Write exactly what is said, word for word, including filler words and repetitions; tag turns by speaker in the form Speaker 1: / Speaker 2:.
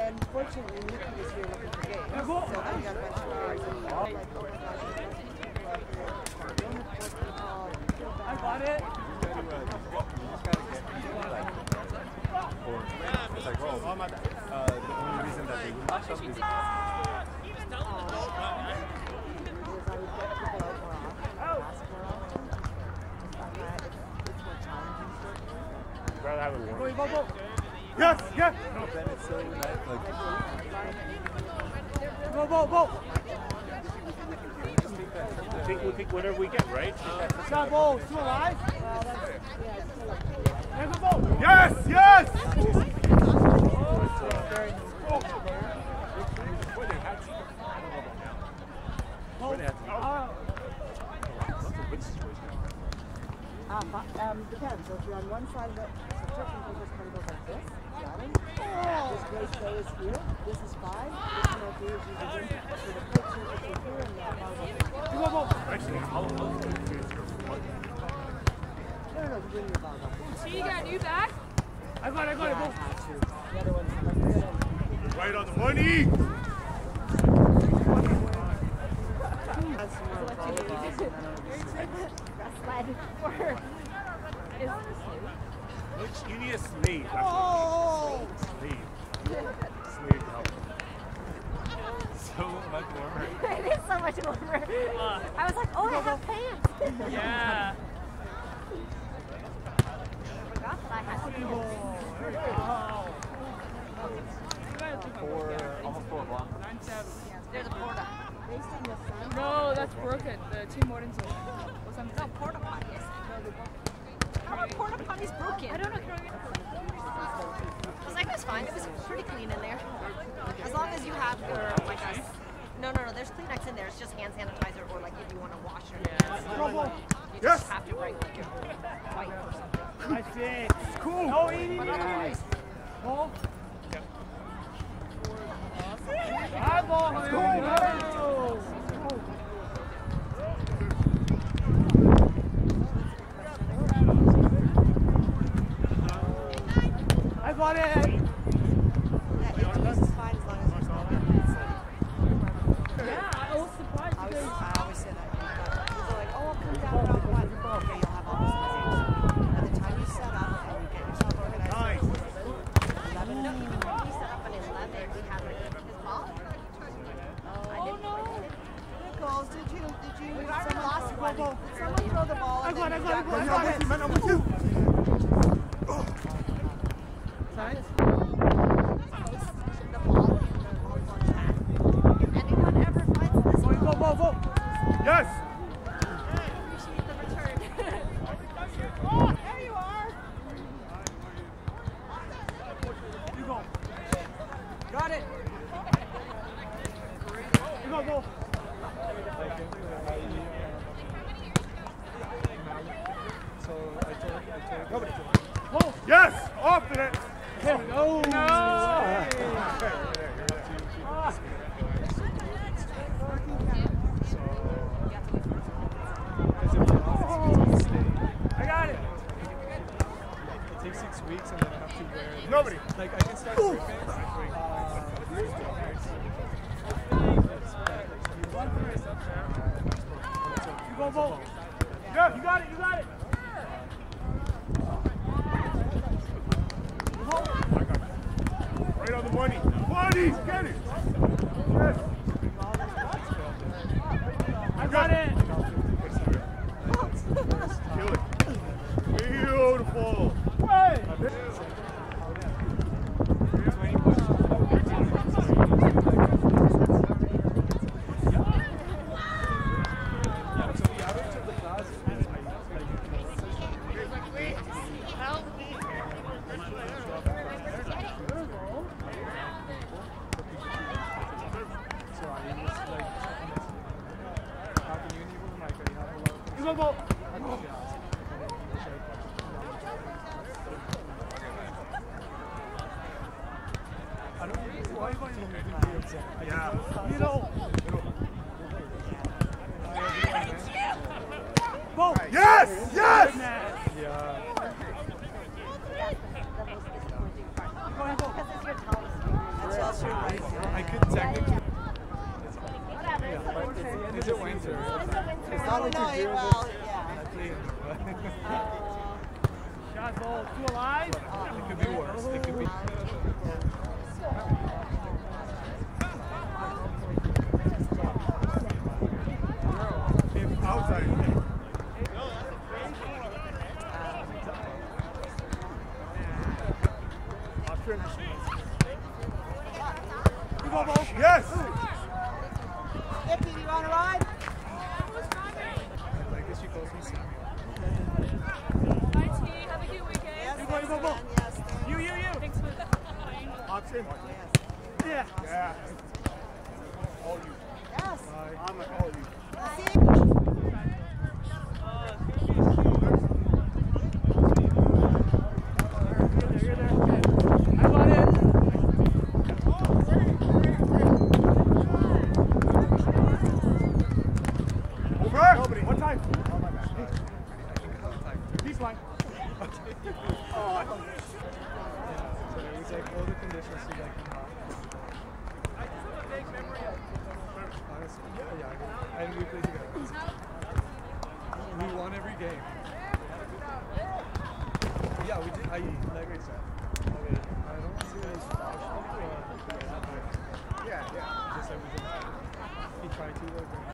Speaker 1: And fortunately, Nikki was here looking for games. So then we got a bunch of cars and like, oh my gosh.
Speaker 2: I got it.
Speaker 3: It's like, oh, uh, the only reason that they wouldn't match up is
Speaker 4: rather have it warm.
Speaker 2: Go, go, go.
Speaker 3: yes, yes. No, then it's so nice. Like,
Speaker 2: Go, go, go.
Speaker 4: I think we'll pick whatever we get, right?
Speaker 2: Shot ball, still alive? There's the ball.
Speaker 3: yes, yes.
Speaker 1: Um, um, depends. So if you're on one side of it, so technically this kind of goes like this. Got it? This gray stay is here. This is five. This one over here is usually in. So the picture is here and the bottom is here.
Speaker 2: Go, go, go.
Speaker 4: Actually, how long
Speaker 1: No, no, no, you bring your ball up.
Speaker 5: So you got a new bag?
Speaker 2: I got it, I got it.
Speaker 1: Yeah, I
Speaker 2: Go.
Speaker 1: had to. The other one's like good.
Speaker 3: Right on the money.
Speaker 1: That's more volleyballs and then over
Speaker 4: Which you need a slave.
Speaker 2: Oh!
Speaker 4: Slave. Slave help. So much warmer.
Speaker 5: It is so much warmer. I was like, oh, I have pants.
Speaker 2: Yeah.
Speaker 5: I forgot that I had pants.
Speaker 3: Four, almost four o'clock.
Speaker 5: There's a porta.
Speaker 1: based on the sun.
Speaker 6: No, that's broken. The Tim Hortons one. Or something.
Speaker 5: No, porta potties. How are porta potties broken? I don't know. It's like, it was fine. It was pretty clean in there. As long as you have your, like, a, no, no, no, there's Kleenex in there. It's just hand sanitizer or, like, if you want to wash your hands. You
Speaker 3: Yes.
Speaker 5: just have to bring, like, your wipe or something.
Speaker 2: I see. It's cool. No eating.
Speaker 5: But otherwise,
Speaker 2: Ball. High ball. Let's go. I got it.
Speaker 1: Yeah, it was fine as long as it's not that
Speaker 6: Yeah, I was surprised
Speaker 1: I always,
Speaker 6: because
Speaker 1: I always say that. People are like, oh, I'll come down around one. Okay, you'll have all this information. By the time you set up and you get yourself organized,
Speaker 3: Nice.
Speaker 1: eleven.
Speaker 5: we set up at eleven. We had his ball. I didn't quite hit it.
Speaker 1: Nichols, did you, did you,
Speaker 5: We already
Speaker 1: someone,
Speaker 5: lost
Speaker 1: did
Speaker 5: one.
Speaker 1: someone throw the ball?
Speaker 2: I
Speaker 1: and
Speaker 2: got it, I
Speaker 1: then
Speaker 2: got it,
Speaker 1: you
Speaker 2: I
Speaker 1: got-
Speaker 2: got it.
Speaker 3: Man, I'm with you.
Speaker 2: Side.
Speaker 5: The ball in the volleyball chat. If anyone ever finds this
Speaker 2: Go, go, go, go.
Speaker 3: Yes.
Speaker 5: appreciate the return.
Speaker 1: There you are.
Speaker 2: You go.
Speaker 1: Got it.
Speaker 2: You go, go. Go.
Speaker 3: Yes. Off to it.
Speaker 2: No. I got it.
Speaker 7: It takes six weeks and then I have to wear it.
Speaker 3: Nobody.
Speaker 7: Like I can start gripping.
Speaker 2: You go, go. Yeah, you got it, you got it.
Speaker 3: Right on the money. Money. Get it. Yes.
Speaker 2: I got it.
Speaker 3: Kill it. Beautiful.
Speaker 2: Hey. You go, go.
Speaker 3: Yeah.
Speaker 2: You know. Go.
Speaker 3: Yes. Yes.
Speaker 7: Yeah.
Speaker 5: That's the most disappointing part. Because it's your tallest.
Speaker 1: That's all
Speaker 7: technically.
Speaker 5: Whatever.
Speaker 7: Yeah, but it's, is it winter?
Speaker 1: It's not like you do well, yeah.
Speaker 7: I think, but
Speaker 2: Shot goal. Two alive.
Speaker 7: it could be worse. It could be.
Speaker 3: Outside. Yes!
Speaker 1: Ippy, you want to ride?
Speaker 7: I guess you calls me Sammy.
Speaker 6: Bye, T. Have a good weekend.
Speaker 1: Yes,
Speaker 2: You go, you go, go.
Speaker 1: yes, thank
Speaker 2: You, you, you.
Speaker 6: Thanks for the
Speaker 2: Option.
Speaker 1: Yes.
Speaker 2: Yeah.
Speaker 3: Yeah. All you.
Speaker 1: Yes.
Speaker 3: I'm like all you.
Speaker 1: See?
Speaker 2: You're there. I got it.
Speaker 3: Over. Nobody. What time? Oh my God.
Speaker 2: Deep line.
Speaker 7: So it was like all the conditions to like hot. Honestly, yeah, yeah. And we played together. We won every game. Yeah, we did. I like I said. Okay, I don't want to say it was flashy, but
Speaker 3: Yeah, yeah.
Speaker 7: just like we did. He tried to like.